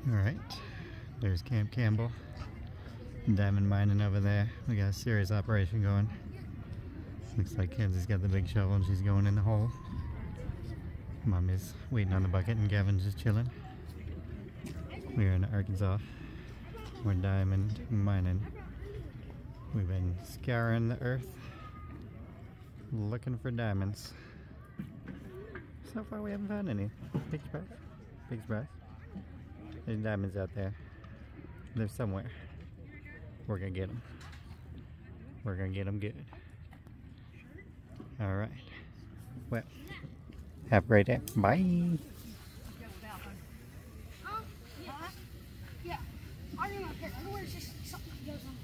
Alright, there's Camp Campbell. Diamond mining over there. We got a serious operation going. Looks like Kenzie's got the big shovel and she's going in the hole. Mommy's waiting on the bucket and Gavin's just chilling. We're in Arkansas. We're diamond mining. We've been scouring the earth looking for diamonds. So far we haven't found any. Big surprise. Big surprise. There's diamonds out there. They're somewhere. We're gonna get them. We're gonna get them good. Alright. Well, have a great day. Bye. Yeah. I don't know. Just something that goes on.